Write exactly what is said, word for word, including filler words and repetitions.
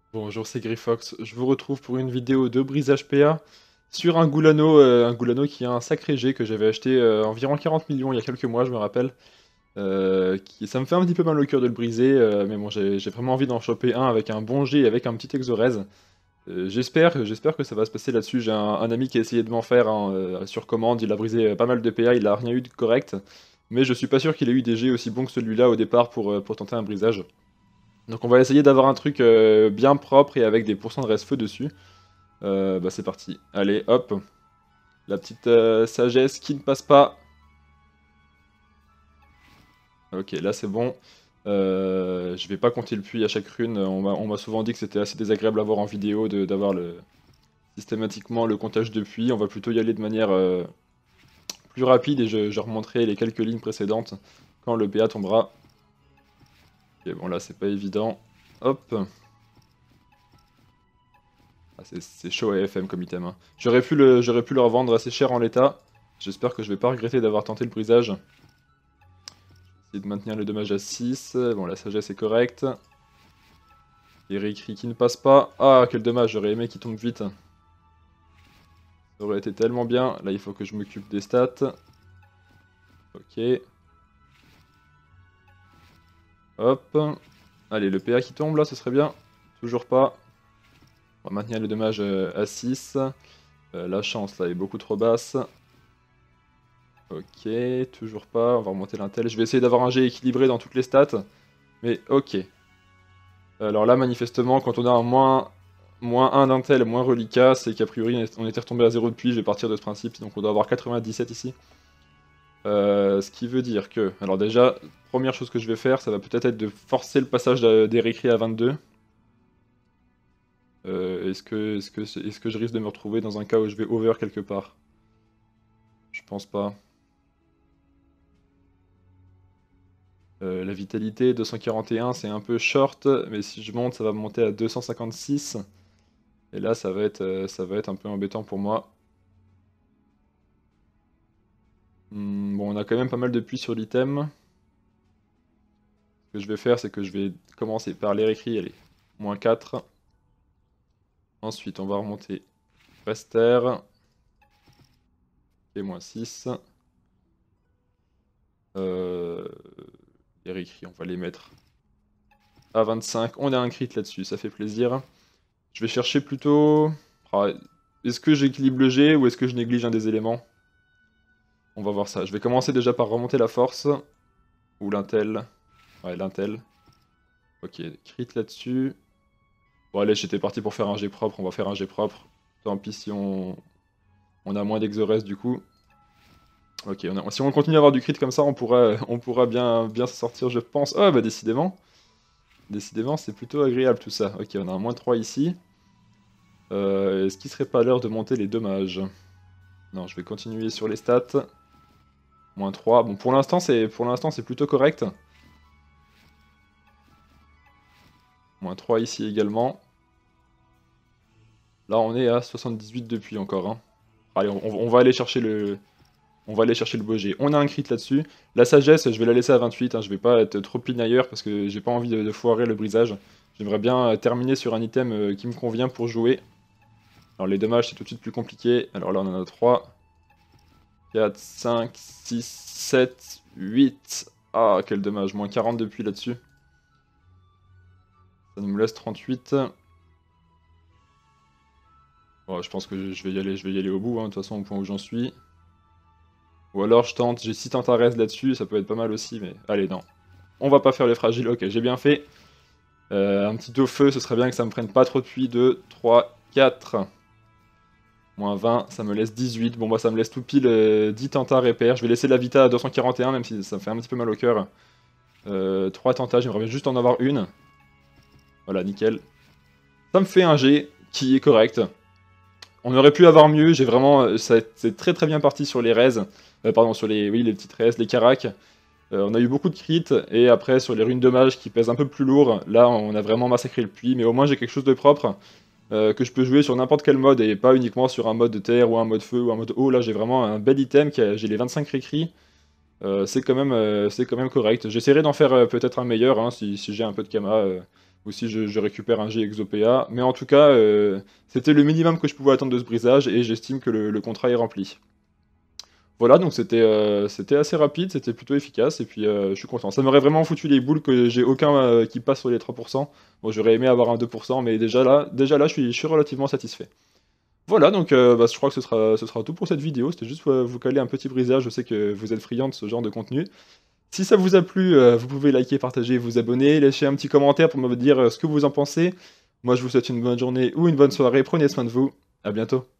Bonjour, c'est Grifox. Je vous retrouve pour une vidéo de brisage P A sur un Goulano, euh, un Goulano qui a un sacré G que j'avais acheté euh, environ quarante millions il y a quelques mois, je me rappelle. Euh, qui, ça me fait un petit peu mal au cœur de le briser, euh, mais bon, j'ai j'ai vraiment envie d'en choper un avec un bon G et avec un petit Exorez. Euh, j'espère, j'espère que ça va se passer là-dessus. J'ai un, un ami qui a essayé de m'en faire hein, euh, sur commande, il a brisé euh, pas mal de P A, il a rien eu de correct. Mais je suis pas sûr qu'il ait eu des G aussi bons que celui-là au départ pour, euh, pour tenter un brisage. Donc on va essayer d'avoir un truc euh, bien propre et avec des pourcents de reste-feu dessus. Euh, bah c'est parti. Allez, hop. La petite euh, sagesse qui ne passe pas. Ok, là c'est bon. Euh, je vais pas compter le puits à chaque rune. On m'a on m'a souvent dit que c'était assez désagréable à voir en vidéo de- d'avoir le systématiquement le comptage de puits. On va plutôt y aller de manière euh, plus rapide et je, je remonterai les quelques lignes précédentes quand le P A tombera. Ok, bon là c'est pas évident. Hop. Ah, c'est c'est chaud à F M comme item, hein. J'aurais pu le, j'aurais pu le revendre assez cher en l'état. J'espère que je vais pas regretter d'avoir tenté le brisage. Essayer de maintenir le dommage à six. Bon, la sagesse est correcte. Les réécrits qui ne passent pas. Ah, quel dommage, j'aurais aimé qu'il tombe vite. Ça aurait été tellement bien. Là, il faut que je m'occupe des stats. Ok. Hop. Allez, le P A qui tombe là, ce serait bien. Toujours pas. On va maintenir le dommage euh, à six. Euh, la chance là est beaucoup trop basse. Ok, toujours pas. On va remonter l'intel. Je vais essayer d'avoir un G équilibré dans toutes les stats. Mais ok. Alors là, manifestement, quand on a un moins, moins un d'intel, moins reliquat, c'est qu'a priori on était retombé à zéro depuis, je vais partir de ce principe, donc on doit avoir quatre-vingt-dix-sept ici. Euh, ce qui veut dire que, alors déjà, première chose que je vais faire, ça va peut-être être de forcer le passage de- des réécrits à vingt-deux. Euh, est-ce que, est-ce que, est-ce que je risque de me retrouver dans un cas où je vais over quelque part? Je pense pas. Euh, la vitalité, deux cent quarante et un, c'est un peu short, mais si je monte, ça va me monter à deux cent cinquante-six. Et là, ça va être, euh, ça va être un peu embêtant pour moi. Hmm, bon, on a quand même pas mal de puits sur l'item. Ce que je vais faire, c'est que je vais commencer par les réécrits, allez, moins quatre. Ensuite, on va remonter Rester. Et moins six. Euh, les réécrits, on va les mettre à vingt-cinq. On a un crit là-dessus, ça fait plaisir. Je vais chercher plutôt... Ah, est-ce que j'équilibre le G ou est-ce que je néglige un des éléments? On va voir ça. Je vais commencer déjà par remonter la force. Ou l'intel. Ouais, l'intel. Ok, crit là-dessus. Bon allez, j'étais parti pour faire un G propre, on va faire un G propre. Tant pis si on, on a moins d'exores du coup. Ok, on a- si on continue à avoir du crit comme ça, on pourra, on pourra bien, bien s'en sortir, je pense. Oh bah décidément. Décidément, c'est plutôt agréable tout ça. Ok, on a un moins trois ici. Euh, Est-ce qu'il serait pas l'heure de monter les dommages? Non, je vais continuer sur les stats. Moins trois. Bon, pour l'instant, c'est pour l'instant c'est plutôt correct. Moins trois ici également. Là, on est à soixante-dix-huit depuis encore, hein. Allez, on, on va aller chercher le, on va aller chercher le beau G. On a un crit là-dessus. La sagesse, je vais la laisser à vingt-huit, hein. Je vais pas être trop pinailleur parce que j'ai pas envie de, de foirer le brisage. J'aimerais bien euh, terminer sur un item euh, qui me convient pour jouer. Alors les dommages, c'est tout de suite plus compliqué. Alors là, on en a trois, quatre, cinq, six, sept, huit. Ah, quel dommage. Moins quarante depuis là-dessus. Ça nous laisse trente-huit. Bon, je pense que je vais y aller, je vais y aller au bout, hein, de toute façon, au point où j'en suis. Ou alors je tente, j'ai six Tantares là-dessus, ça peut être pas mal aussi, mais allez, non. On va pas faire les fragiles, ok, j'ai bien fait. Euh, un petit au feu, ce serait bien que ça me prenne pas trop de puits. deux, trois, quatre. Moins vingt, ça me laisse dix-huit. Bon bah ça me laisse tout pile euh, dix tentats repères. Je vais laisser la vita à deux cent quarante et un, même si ça me fait un petit peu mal au cœur. Euh, trois tentats, j'aimerais bien juste en avoir une. Voilà, nickel. Ça me fait un G qui est correct. On aurait pu avoir mieux, j'ai vraiment... euh, ça c'est très très bien parti sur les raises. Euh, pardon, sur les... Oui, les petites raises, les caracs. Euh, on a eu beaucoup de crits, et après sur les runes dommages qui pèsent un peu plus lourd, là on a vraiment massacré le puits, mais au moins j'ai quelque chose de propre. Euh, que je peux jouer sur n'importe quel mode et pas uniquement sur un mode de terre ou un mode feu ou un mode eau. Là j'ai vraiment un bel item, qui a- j'ai les vingt-cinq réécrits. Euh, c'est quand même, euh, c'est quand même correct. J'essaierai d'en faire euh, peut-être un meilleur hein, si, si j'ai un peu de kama. euh. ou si je, je récupère un G Exopéa. Mais en tout cas, euh, c'était le minimum que je pouvais attendre de ce brisage, et j'estime que le, le contrat est rempli. Voilà, donc c'était euh, c'était assez rapide, c'était plutôt efficace, et puis euh, je suis content. Ça m'aurait vraiment foutu les boules que j'ai aucun euh, qui passe sur les trois pour cent. Bon, j'aurais aimé avoir un deux pour cent, mais déjà là, déjà là je suis, je suis relativement satisfait. Voilà, donc euh, bah, je crois que ce sera, ce sera tout pour cette vidéo. C'était juste euh, vous caler un petit brisage, je sais que vous êtes friand de ce genre de contenu. Si ça vous a plu, euh, vous pouvez liker, partager, vous abonner, lâcher un petit commentaire pour me dire euh, ce que vous en pensez. Moi je vous souhaite une bonne journée ou une bonne soirée, prenez soin de vous, à bientôt.